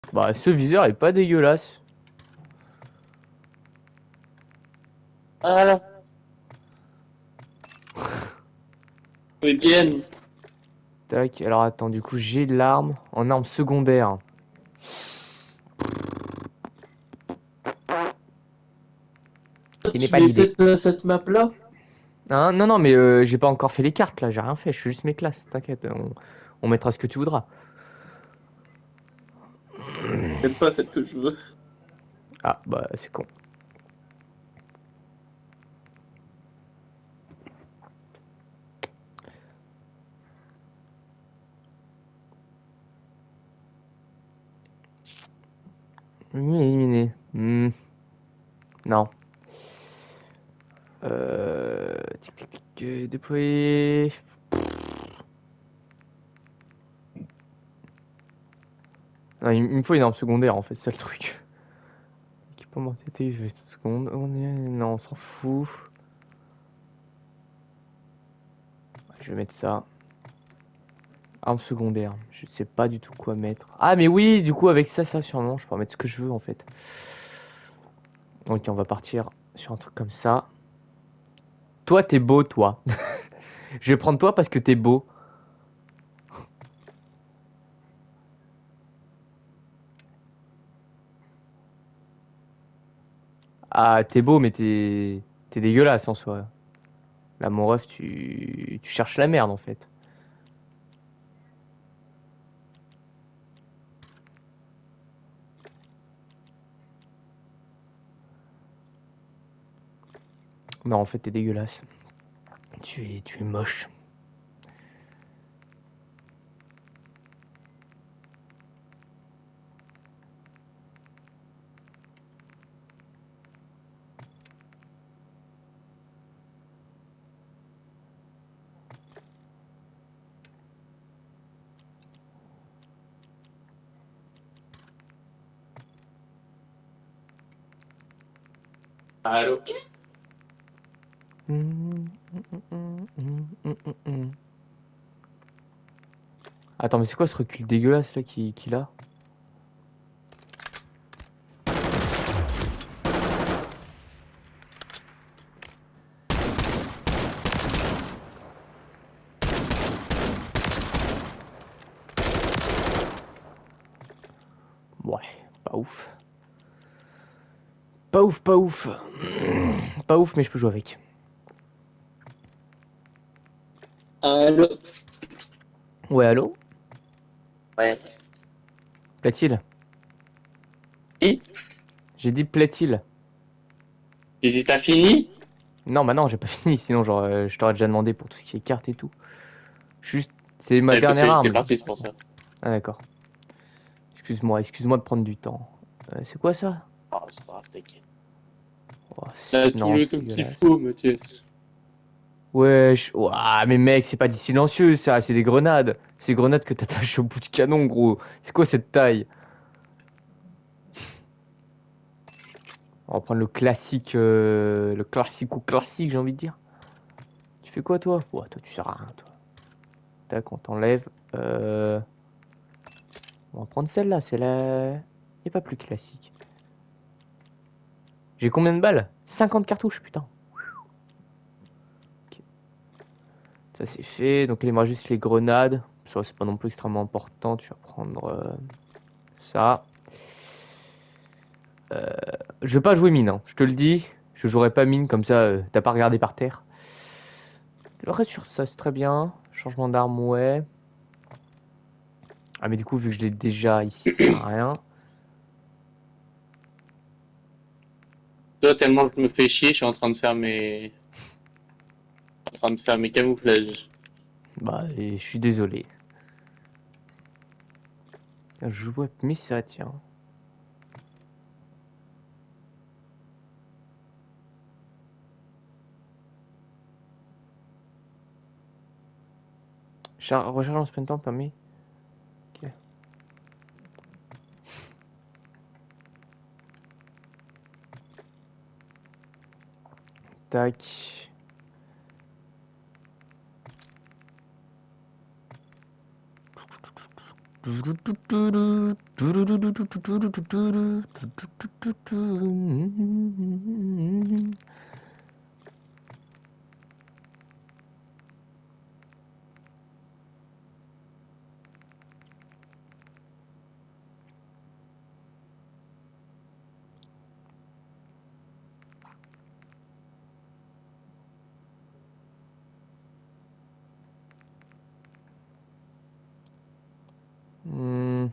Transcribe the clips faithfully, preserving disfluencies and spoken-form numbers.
Bah, ce viseur est pas dégueulasse. Voilà. Oui, bien. Tac, alors attends, du coup j'ai l'arme en arme secondaire. Qui n'est Tu pas mets l'idée. cette, cette map là? Hein, non, non, mais euh, j'ai pas encore fait les cartes là, j'ai rien fait, je suis juste mes classes, t'inquiète, on, on mettra ce que tu voudras. J'aime pas celle que je veux. Ah, bah c'est con. Éliminé. Hmm, non. Euh... Tic, tic, tic, euh, déployer. Non, il, il me faut une arme secondaire en fait, c'est ça le truc. Équipement T T, je vais seconde. On est... Non, on s'en fout. Je vais mettre ça. Arme secondaire. Je sais pas du tout quoi mettre. Ah, mais oui, du coup, avec ça, ça, sûrement, je peux mettre ce que je veux en fait. Ok, on va partir sur un truc comme ça. Toi, t'es beau, toi. Je vais prendre toi parce que t'es beau. Ah, t'es beau, mais t'es t'es dégueulasse en soi. Là, mon ref, tu... tu cherches la merde en fait. Non, en fait, t'es dégueulasse. Tu es, tu es moche. Ah, ok. Attends, mais c'est quoi ce recul dégueulasse là qu'il qu'il a? Ouais, pas ouf. Pas ouf, pas ouf. Pas ouf, mais je peux jouer avec. Allô? Ouais, allô? Ouais. Plaît-il? Et J'ai dit plaît-il? j'ai dit, t'as fini? Non, bah non, j'ai pas fini, sinon genre, euh, je t'aurais déjà demandé pour tout ce qui est cartes et tout. Juste, c'est ma Ouais, parce que dernière j'étais arme. parti, c'est pour ça. Ah d'accord. Excuse-moi, excuse-moi de prendre du temps. Euh, c'est quoi ça? Oh, c'est pas grave, t'inquiète. Oh, Là, c'est- tout non, le c'est ton petit dégueulasse. fou, Mathias. Ouais, je... Ouah, mais mec, c'est pas du silencieux, ça, c'est des grenades. C'est des grenades que t'attaches au bout du canon, gros. C'est quoi cette taille? On va prendre le classique, euh, le classique ou classique, j'ai envie de dire. Tu fais quoi, toi? Ouais, toi, tu sers à rien, toi. Tac, on t'enlève. Euh... On va prendre celle-là, celle-là. Et pas plus classique. J'ai combien de balles? cinquante cartouches, putain. Ok. Ça, c'est fait. Donc, il me reste juste les grenades. Ça, c'est pas non plus extrêmement important. Tu vas prendre euh, ça. Euh, je vais pas jouer mine, hein. Je te le dis. Je jouerai pas mine, comme ça, euh, t'as pas regardé par terre. Le reste sur ça, c'est très bien. Changement d'arme, ouais. Ah, mais du coup, vu que je l'ai déjà, ici, ça sert à rien. Toi, tellement je me fais chier, je suis en train de faire mes... en train de faire mes camouflages. Bah, et je suis désolé. Je vois, mais ça, tiens. Char recharge en sprintant permis. Ok. Tac. Hmm.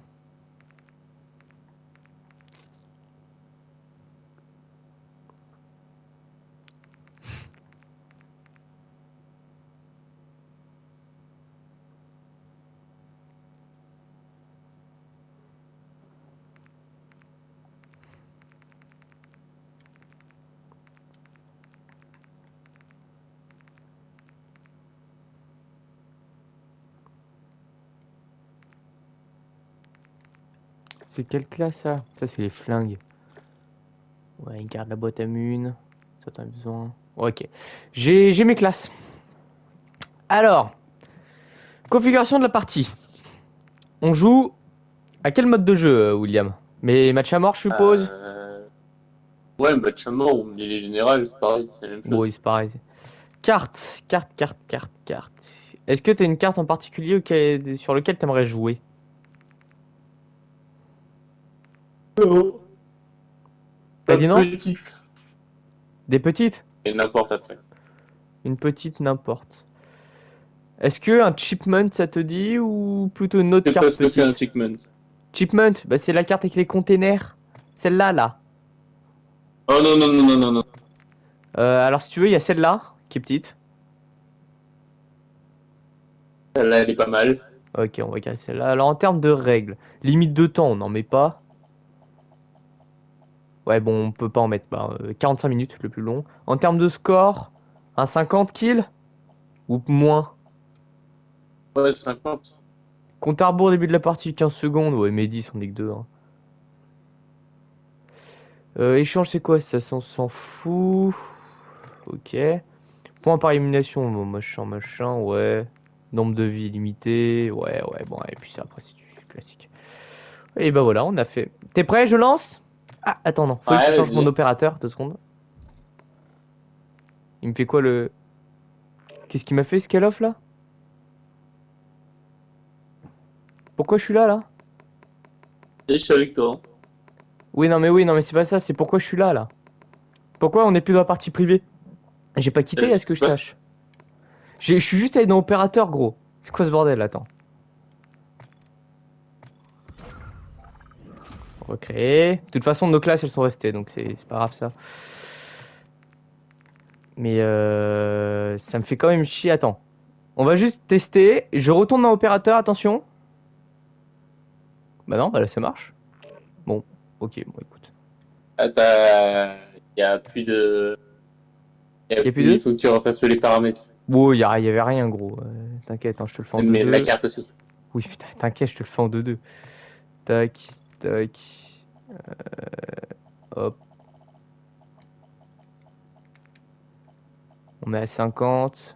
C'est quelle classe ça? Ça c'est les flingues. Ouais, il garde la boîte à mun. Ça t'en as besoin. Ok. J'ai j'ai mes classes. Alors, configuration de la partie. On joue à quel mode de jeu, William? Mais match à mort, je suppose? Euh... Ouais, match à mort ou les générales, c'est pareil, c'est la même chose. Oui, c'est pareil. Carte, carte, carte, carte, carte. Est-ce que tu as une carte en particulier auquel- sur laquelle tu aimerais jouer? Oh. T'as Pas dit non? petite. Des petites? Et n'importe après. Une petite, n'importe. Est-ce que un Chipmunk ça te dit ou plutôt une autre Je sais pas carte ce que c'est un petite? Chickman. Chipmunk, bah c'est la carte avec les containers. Celle-là, là. Oh non, non, non, non, non, non. Euh, alors si tu veux, il y a celle-là, qui est petite. Celle-là, elle est pas mal. Ok, on va regarder celle-là. Alors en termes de règles, limite de temps, on n'en met pas. Ouais, bon, on peut pas en mettre. Bah, euh, quarante-cinq minutes, le plus long. En termes de score, un cinquante kills ou moins? Ouais, cinquante. Compte à rebours, début de la partie, quinze secondes. Ouais, mais dix, on est que deux. Hein. Euh, échange, c'est quoi ça? Ça, on s'en fout. Ok. Point par élimination, bon, machin, machin, ouais. Nombre de vies limité. Ouais, ouais, bon, et puis ça, après, c'est du classique. Et bah voilà, on a fait. T'es prêt, je lance? Ah, attends, non. Faut que je Ouais, change mon vas-y. opérateur, deux secondes. Il me fait quoi le. Qu'est-ce qu'il m'a fait, ce call-off là? Pourquoi je suis là, là? Et je suis avec toi. Oui, non, mais oui, non, mais c'est pas ça, c'est pourquoi je suis là, là. Pourquoi on est plus dans la partie privée? J'ai pas Euh, quitté, Je à ce que sais je pas. sache. J'ai- Je suis juste allé dans opérateur, gros. C'est quoi ce bordel, attends. Recréer. De toute façon, nos classes, elles sont restées, donc c'est c'est pas grave, ça. Mais euh, ça me fait quand même chier. Attends. On va juste tester. Je retourne dans opérateur, attention. Bah non, bah là, ça marche. Bon, ok, bon, écoute. Ah, t'as... Il y a plus de... Il y a Y'a plus plus... Il deux? faut que tu refasses les paramètres. Bon, y, a- y avait rien, gros. Euh, t'inquiète, hein, je te le fais en Mais la deux deux. carte aussi. Oui, putain, t'inquiète, je te le fais en deux deux. Tac, tac. Hop. On met à cinquante.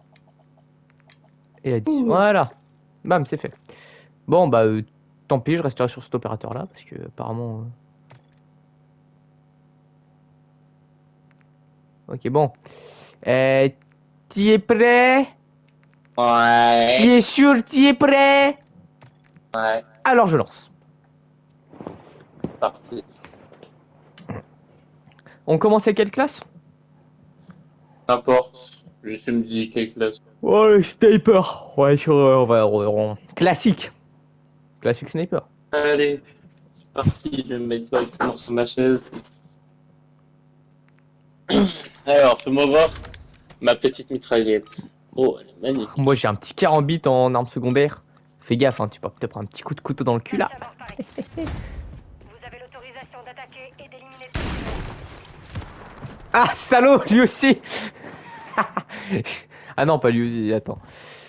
Et à dix. Voilà. Bam, c'est fait. Bon, bah, euh, tant pis, je resterai sur cet opérateur-là, parce que apparemment. euh, Ok, bon. Euh, T'y es prêt? T'y Ouais. es sûr? T'y es prêt? Ouais. Alors je lance. Parti. On commence avec quelle classe? N'importe. Je me dis quelle classe. Ouais, sniper. Ouais, sur, euh, on va. on- on- Classique. Classique sniper. Allez. C'est parti. Je vais me mettre directement sur ma chaise. Alors, fais-moi voir ma petite mitraillette. Oh, elle est Moi, magnifique. j'ai un petit carambit en arme secondaire. Fais gaffe, hein, tu peux peut-être prendre un petit coup de couteau dans le cul là. Vous avez l'autorisation d'attaquer et d'éliminer tout le monde. Ah, salaud, lui aussi. Ah non, pas lui aussi, attends.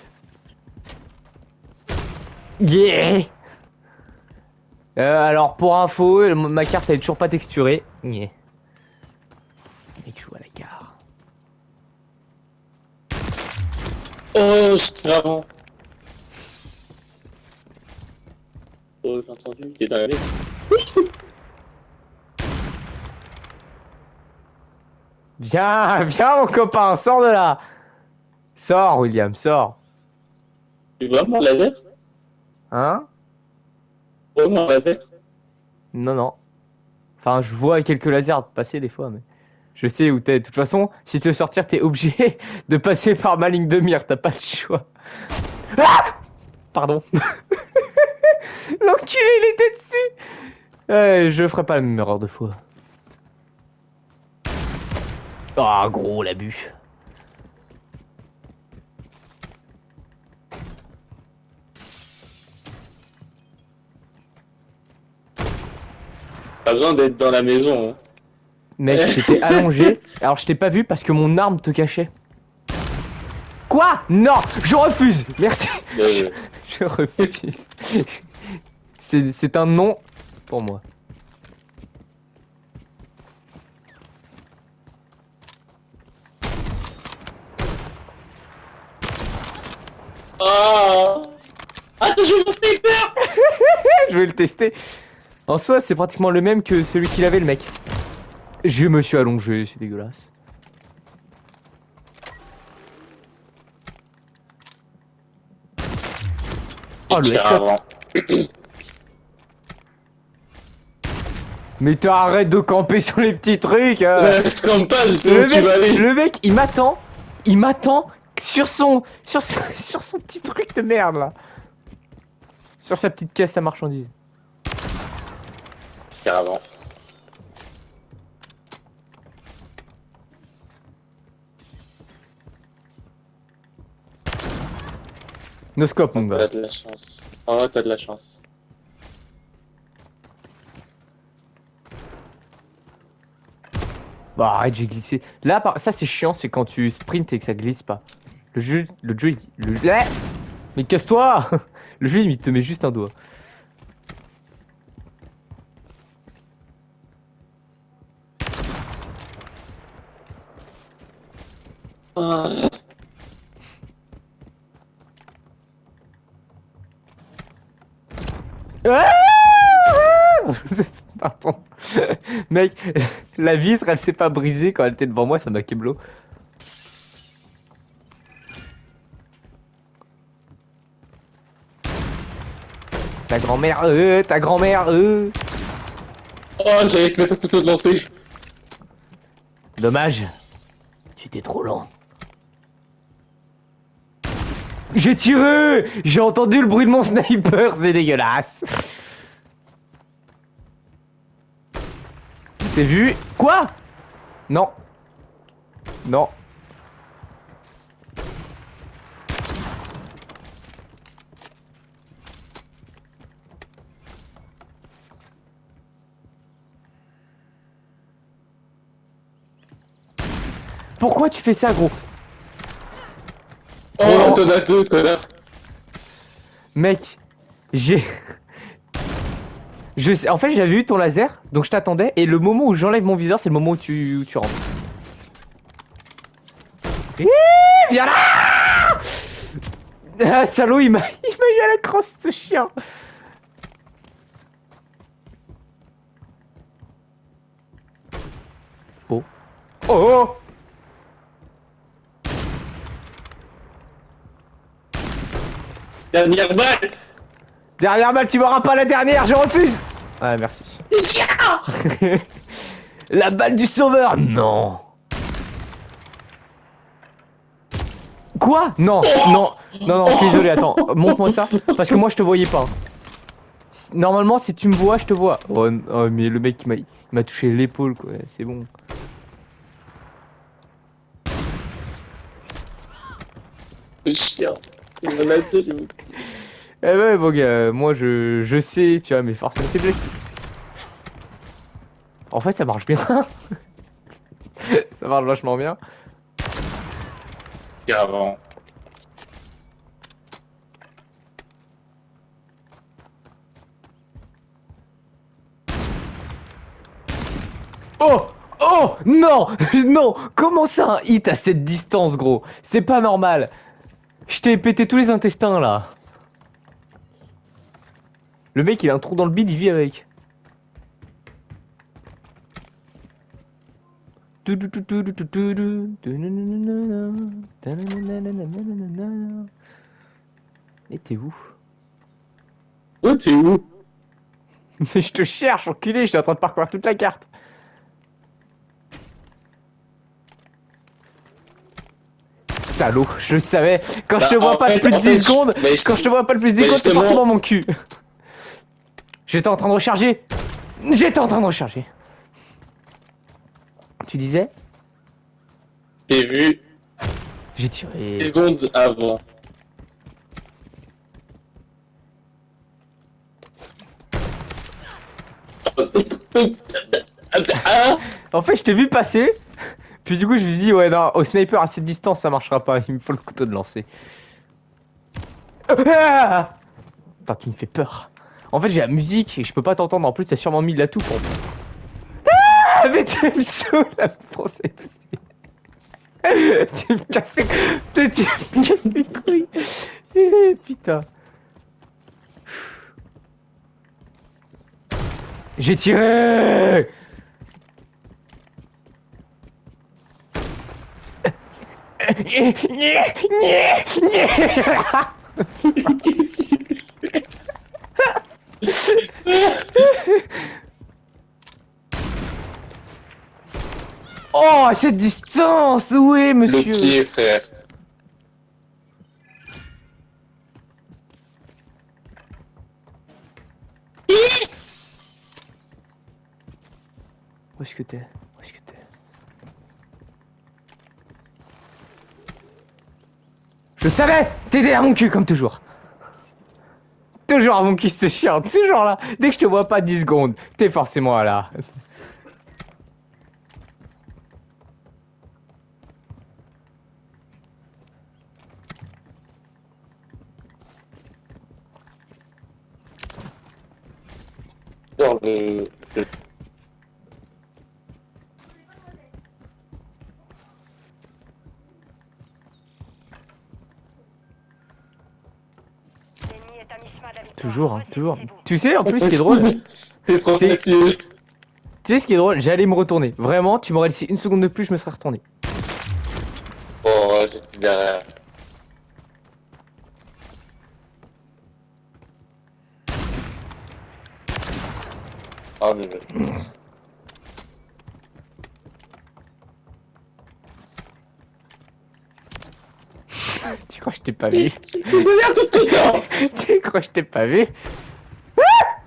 Yeah. Euh, alors, pour info, le- ma carte elle est toujours pas texturée. Yeah. Mec, joue à la gare. Oh, je tire avant. Oh, j'ai entendu, t'es dans la maison. Viens, viens mon copain, sors de là. Sors William, sors. Tu vois mon laser? Hein? Tu vois mon laser? Non, non. Enfin, je vois quelques lasers passer des fois, mais je sais où t'es. De toute façon, si tu veux sortir, t'es obligé de passer par ma ligne de mire. T'as pas le choix. Ah! Pardon. L'enculé, il était dessus. Euh, je ferai pas la même erreur deux fois. Ah, gros, l'abus. Pas besoin d'être dans la maison. Hein. Mec, j'étais allongé. Alors, je t'ai pas vu parce que mon arme te cachait. Quoi? Non, je refuse. Merci. Euh, Je refuse. C'est c'est un non pour moi. Oh ah, j'ai mon sniper. Je vais le tester. En soi, c'est pratiquement le même que celui qu'il avait, le mec. Je me suis allongé, c'est dégueulasse. Oh, le headshot. Mais t'arrêtes de camper sur les petits trucs. Euh. Ouais, je campe pas, je sais le, où tu mec, vas aller. le mec, il m'attend. Il m'attend sur son, sur son, sur son petit truc de merde là. Sur sa petite caisse à marchandises. Carrément. No scope, mon T'as gars. de la chance. Oh, t'as de la chance. Bah arrête, j'ai glissé. Là, par... ça c'est chiant, c'est quand tu sprints et que ça glisse pas. Le jeu, le jeu, il... le... Eh mais casse-toi. Le jeu, il te met juste un doigt. Oh. Pardon. Mec, la vitre, elle s'est pas brisée quand elle était devant moi, ça m'a keblo. Ta grand-mère, euh, ta grand-mère, euh. Oh, j'allais te mettre un couteau de lancer. Dommage. Tu étais trop lent. J'ai tiré. J'ai entendu le bruit de mon sniper, c'est dégueulasse. T'es vu? Quoi? Non. Non. Pourquoi tu fais ça, gros? Oh, Oh. t'en as deux, connard. Mec, j'ai... Je sais... En fait, j'avais eu ton laser, donc je t'attendais, et le moment où j'enlève mon viseur, c'est le moment où tu, où tu rentres. Hé, viens là. Ah, salaud, il m'a il m'a eu à la crosse, ce chien. Oh. Oh. Dernière balle. Dernière balle, tu m'auras pas la dernière, je refuse. Ah, merci. La balle du sauveur. Non. Quoi? Non, non, non, non, je suis désolé, attends, montre-moi ça, parce que moi je te voyais pas. Normalement, si tu me vois, je te vois. Oh, oh mais le mec, il m'a touché l'épaule, quoi, c'est bon. Le chien. Il m'en a deux, j'ai oublié. Eh ouais, bon gars, moi je, je sais, tu vois, mes forces et mes faiblesses. En fait, ça marche bien. Ça marche vachement bien. Carrément. Oh! Oh! Non! Non! Comment ça un hit à cette distance, gros? C'est pas normal. Je t'ai pété tous les intestins, là. Le mec il a un trou dans le bide, il vit avec. Mais t'es où? Oh, t'es où? Mais je te cherche, enculé, j'étais en train de parcourir toute la carte. Salaud, je le savais. Quand Bah, je te vois en pas fait- plus de en fait, dix secondes, mais quand je te vois pas plus de dix mais secondes, c'est justement- forcément mon cul. J'étais en train de recharger. J'étais en train de recharger. Tu disais? T'es vu J'ai tiré. dix secondes avant. Ah, En fait, je t'ai vu passer. Puis du coup, je me suis dit, ouais, non, au sniper à cette distance, ça marchera pas. Il me faut le couteau de lancer. Ah Putain, tu me fais peur. En fait, j'ai la musique et je peux pas t'entendre. En plus, t'as sûrement mis de la toux pour. Ah, mais tu me saoules la française. Tu me casses les... Tu, tu me casses les couilles. Eh, putain. J'ai tiré. qu'est-ce que tu fais? Oh, à cette distance. Oui, Le monsieur. pied, frère. Où est-ce que t'es? Où est-ce que t'es? Je le savais. T'es derrière mon cul comme toujours. Toujours à mon cul ce chien. Toujours là. Dès que je te vois pas dix secondes, t'es forcément là. Dans le... le- L'ennemi est à mi-chemin de la victoire. Toujours, hein, toujours. Ressaisissez-vous. Tu sais, en plus, ce qui est drôle, C'est trop C'est- facile. tu sais ce qui est drôle, j'allais me retourner. Vraiment, tu m'aurais laissé une seconde de plus, je me serais retourné. Oh, j'étais derrière. Ah, mais je... Tu crois que je t'ai pas vu? T'es derrière tout le temps. Tu crois que je t'ai pas vu? Ah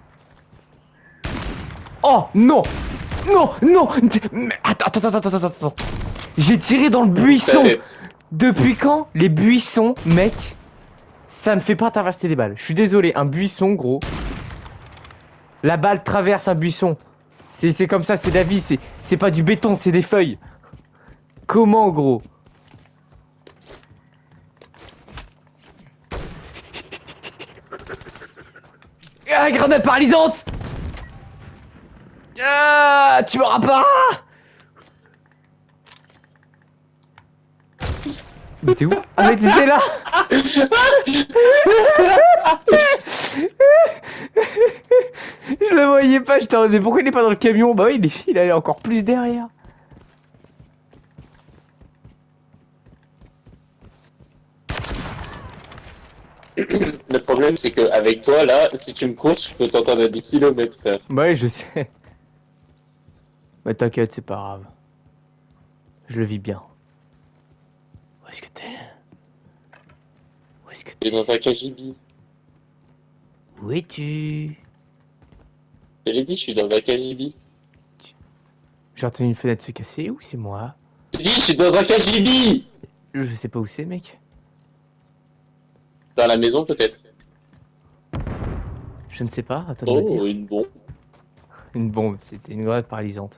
oh non! Non! Non! Mais attends, attends, attends, attends, attends, attends. J'ai tiré dans le buisson! Ta tête. Depuis quand les buissons, mec, ça ne fait pas traverser les balles? Je suis désolé, un buisson, gros. La balle traverse un buisson. C'est c'est comme ça, c'est la vie, c'est c'est pas du béton, c'est des feuilles. Comment, gros? Ah, grenade paralysante! Ah, tu m'auras pas! Mais t'es où? Ah mais t'étais là! Je le voyais pas, je t'en disais pourquoi il est pas dans le camion? Bah oui, il, est, il allait encore plus derrière. Le problème, c'est qu'avec toi, là, si tu me courses, je peux t'entendre à des kilomètres, frère. Bah oui, je sais. Mais t'inquiète, c'est pas grave. Je le vis bien. Où est-ce que t'es? Où est-ce que T'es t'es? dans un K G B. Où es-tu? Je te l'ai dit, je suis dans un K G B. J'ai entendu une fenêtre se casser, ou c'est moi? Je te dis, je suis dans un K G B. Je sais pas où c'est, mec. Dans la maison, peut-être. Je ne sais pas, attends de me dire. Oh, une bombe. Une bombe, c'était une grenade paralysante.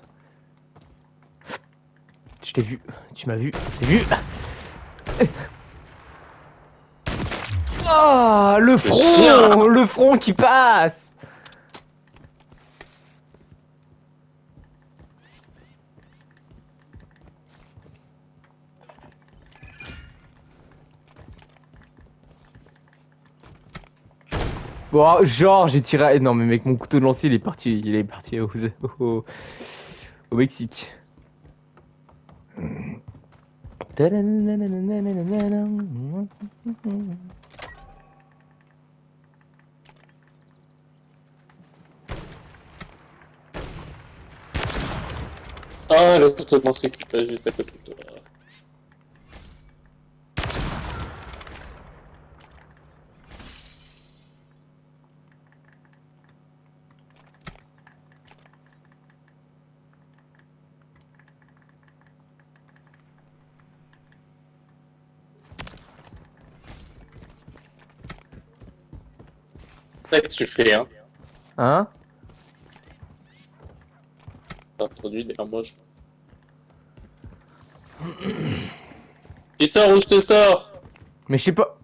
Je t'ai vu, tu m'as vu, je t'ai vu. Ah, le C'est front, chien. le front qui passe. Bon, genre, j'ai tiré. Non, mais mec, mon couteau de lancer, il est parti, il est parti au, au, au Mexique. Ah, le couteau de lancer qui passe juste à côté de toi. C'est ça que tu fais, hein. Hein? T'as introduit derrière moi, je... Il sort ou je te sors? Mais je sais pas.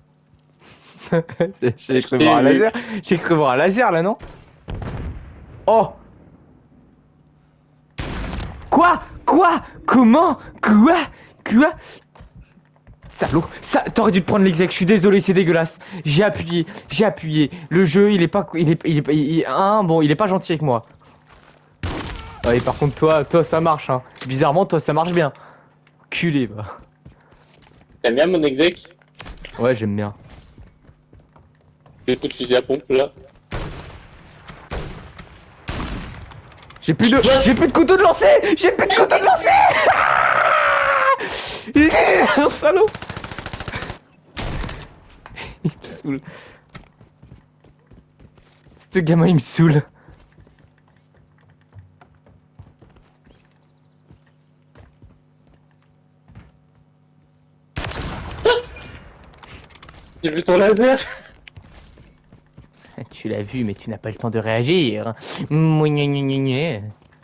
J'ai Je cru t'ai voir un vu. laser. J'ai cru voir un laser là, non? Oh! Quoi? Quoi? Comment? Quoi? Quoi? Salaud! Ça, t'aurais dû te prendre l'exec, je suis désolé, c'est dégueulasse. J'ai appuyé, j'ai appuyé. Le jeu, il est pas. Il est. Il est. Il est- hein, bon, il est pas gentil avec moi. Ouais, par contre, toi, toi, ça marche, hein. Bizarrement, toi, ça marche bien. Culé, va. T'aimes bien mon exec? Ouais, j'aime bien. Le coup de fusil à pompe, là. J'ai plus de. J'ai plus de couteau de lancer! J'ai plus de couteau de lancer! Ah, salaud! Il me saoule. Ce gamin, il me saoule. J'ai vu ton laser. Tu l'as vu, mais tu n'as pas le temps de réagir. Mouigné, gné, gné, gné.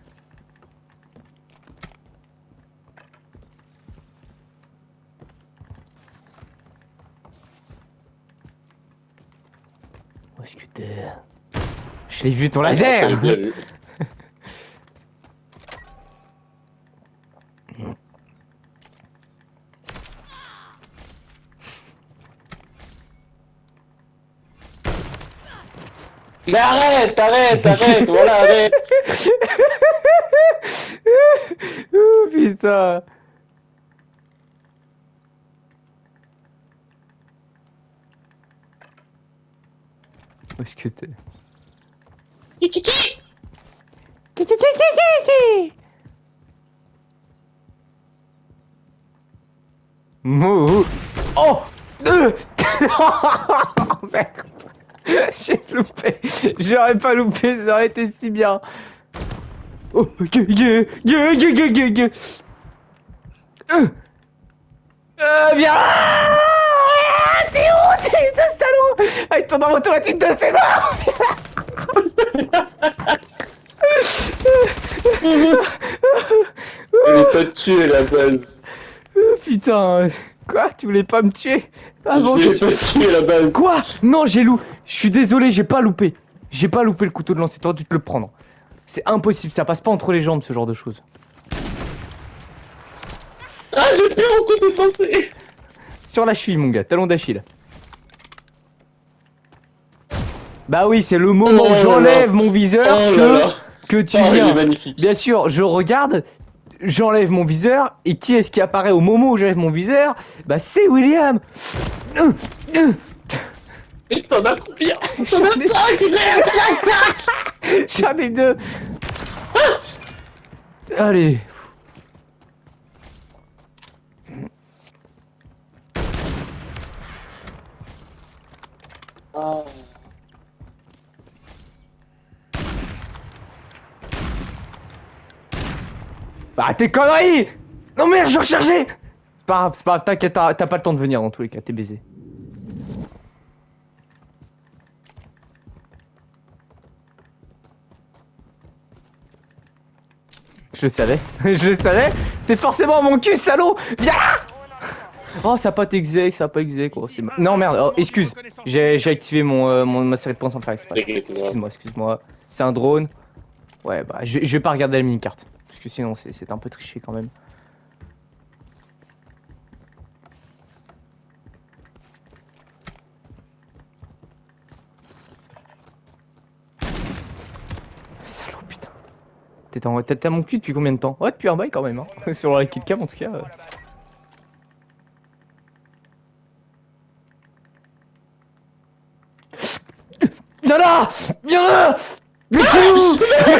Où est-ce que t'es? Je l'ai vu ton Ah, non, laser! je l'ai bien vu. Mais arrête, arrête, arrête, voilà, arrête. Oh putain! Où est-ce que t'es? Kiki. Ki, ki, ki, ki, ki, ki. Mouh. Oh! Euh. Oh merde! J'ai loupé! J'aurais pas loupé, ça aurait été si bien! Oh! Yeah, yeah, yeah, yeah, yeah, yeah, yeah. Euh. Euh, viens! Ah, t'es où? T'es où, ce salaud? Avec ton arme automatique de c'est mort! Je voulais pas te tuer à la base. Oh, putain! Quoi? Tu voulais pas me tuer? Ah Je bon, voulais tu- pas te tuer à la base. Quoi? Non, j'ai loup. Je suis désolé, j'ai pas loupé. J'ai pas loupé le couteau de lancer. T'aurais dû te le prendre. C'est impossible, ça passe pas entre les jambes ce genre de choses. Ah, j'ai fait mon couteau de lancer. Sur la cheville, mon gars, talon d'Achille. Bah oui, c'est le moment Oh où là j'enlève là. mon viseur Oh que, là là. que tu Oh, il viens. est magnifique. Bien sûr, je regarde, j'enlève mon viseur, et qui est-ce qui apparaît au moment où j'enlève mon viseur? Bah c'est William. Euh, euh. Et t'en as combien? T'en J'en as ai- cinq, merde, t'en as cinq. J'en ai deux. Allez. Ah. Bah tes conneries! Non merde, je rechargeais! C'est pas grave, c'est pas grave, t'inquiète, t'as t'as pas le temps de venir dans tous les cas, t'es baisé. Je le savais, je le savais! T'es forcément mon cul, salaud! Viens là! Oh, ça a pas t'exec, ça a pas exec, oh, c'est ma- Non merde, oh, excuse, j'ai j'ai activé mon, euh, mon, ma série de points sans le faire exprès. T'inquiète, moi. Excuse-moi, excuse-moi. C'est un drone. Ouais, bah, je, je vais pas regarder la mini-carte. Parce que sinon, c'est c'est un peu triché quand même. T'es en... t'as mon cul depuis combien de temps? Ouais, depuis un bail quand même, hein. Sur la killcam en tout cas. Euh... Viens là! Viens là! Mais c'est où?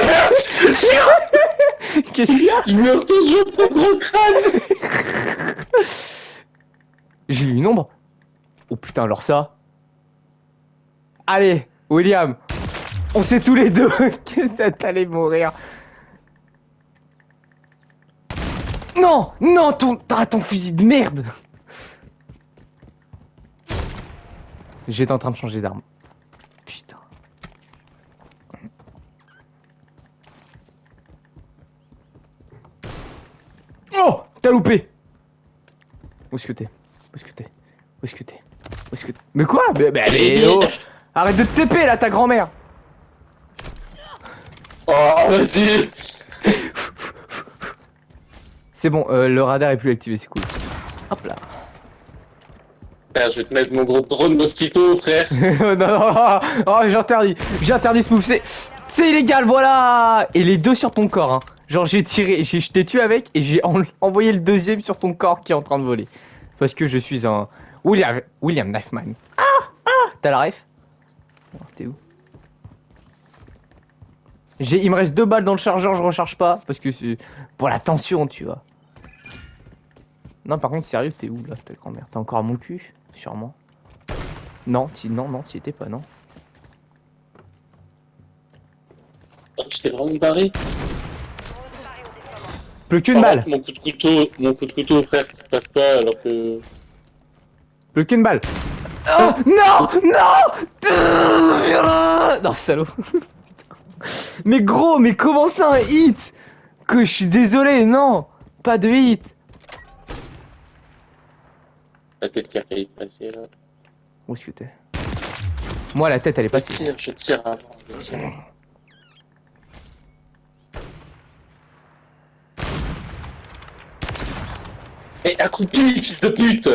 Qu'est-ce qu'il y a? Je me retourne, je prends gros crâne. J'ai eu une ombre. Oh putain, alors ça. Allez, William. On sait tous les deux que ça t'allait mourir. Non, non, ton, ah, ton fusil de merde. J'étais en train de changer d'arme. Putain. Oh, t'as loupé. Où est-ce que t'es? Où est-ce que t'es? Où est-ce que t'es? Où est-ce que t'es? Mais quoi? Mais, mais allez, oh. Arrête de te T P là, ta grand-mère. Oh, vas-y. C'est bon, euh, le radar est plus activé, c'est cool. Hop là. Frère, je vais te mettre mon gros drone mosquito, frère. non, non, non, oh, j'interdis, j'interdis ce move, c'est, c'est illégal, voilà. Et les deux sur ton corps, hein. Genre j'ai tiré, j'ai, je t'ai tué avec et j'ai en, envoyé le deuxième sur ton corps qui est en train de voler. Parce que je suis un William, William Knifeman. Ah, ah, t'as la ref? Oh, t'es où? J'ai, il me reste deux balles dans le chargeur, je recharge pas parce que c'est pour la tension, tu vois. Non, par contre, sérieux, t'es où là, ta grand-mère? T'es encore à mon cul? Sûrement. Non, tu, non, non, t'y étais pas, non. Oh, tu t'es vraiment barré. Plus qu'une balle. Mon coup de couteau, mon coup de couteau, frère, qui passe pas alors que. Plus qu'une balle. Oh, non, non. Non, salaud. Mais gros, mais comment ça un hit? Que je suis désolé, non, pas de hit. La tête qui a failli passer là. Où est-ce que t'es? Moi la tête elle est Je passée. tire, je tire avant, je tire. Eh, accroupi, fils de pute!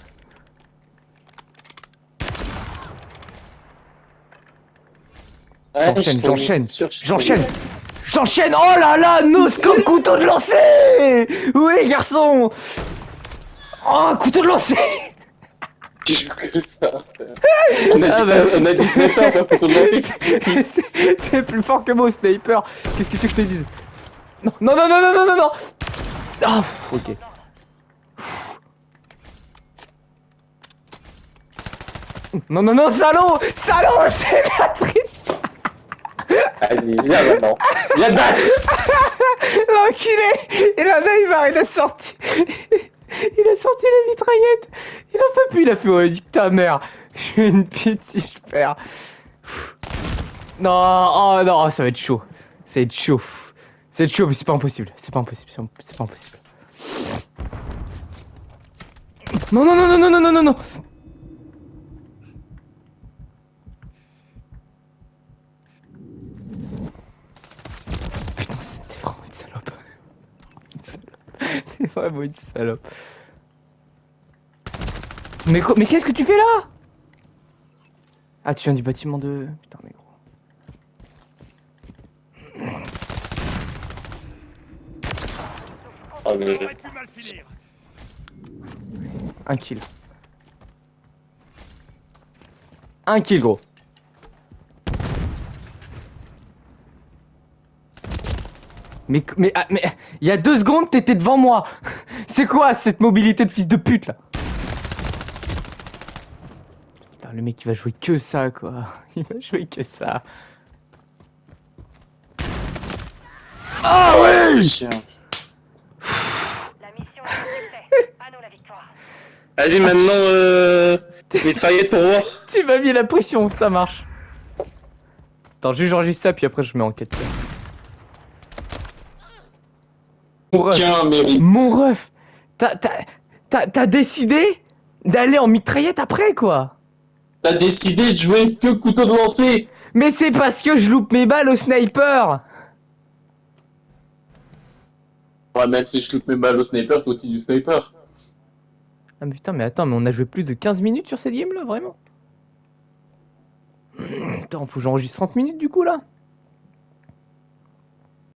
Ouais, J'enchaîne, je j'enchaîne, sûr, je j'enchaîne, j'enchaîne. Oh là là, nos comme couteau de lancer. Oui garçon. Oh, couteau de lancer. Tu joues que ça. On a dit, Ah bah. on a dit sniper, pas plutôt de lancer. T'es plus fort que moi au sniper. Qu'est-ce que tu veux que je te dise? Non, non, non, non, non, non, non, non. Ah, ok. Non, non, non, salaud. Salaud, c'est la triche. Vas-y, viens maintenant. Viens te battre. L'enculé. Et là, là, il va, il a sorti. Il a sorti la mitraillette. Il en peut plus, il a fait ouais, nique ta mère. Je suis une pute si je perds. Non, oh non, ça va être chaud. Ça va être chaud. Ça va être chaud, mais c'est pas impossible. C'est pas impossible, c'est pas impossible. Non, non, non, non, non, non, non, non, non. Putain, c'était vraiment une salope. C'est vraiment une salope. Mais, mais qu'est-ce que tu fais là? Ah, tu viens du bâtiment de... Putain, mais gros. Oh, mais... Un kill. Un kill, gros. Mais, mais, ah, mais, il y a deux secondes, t'étais devant moi. C'est quoi cette mobilité de fils de pute là? Putain, le mec il va jouer que ça quoi. Il va jouer que ça. Ah ouais! C'est chiant. La mission est un succès. À nous la victoire. Vas-y, maintenant, euh... mitraillette pour voir. Tu m'as mis la pression, ça marche. Attends, juste j'enregistre ça puis après je mets en quête. Mon ref, Aucun mérite. mon ref, t'as, t'as, t'as, t'as décidé d'aller en mitraillette après quoi? T'as décidé de jouer que couteau de lancer. Mais c'est parce que je loupe mes balles au sniper. Ouais, même si je loupe mes balles au sniper, continue sniper. Ah putain, mais attends, mais on a joué plus de quinze minutes sur cette game là, vraiment? Attends, faut que j'enregistre trente minutes du coup là?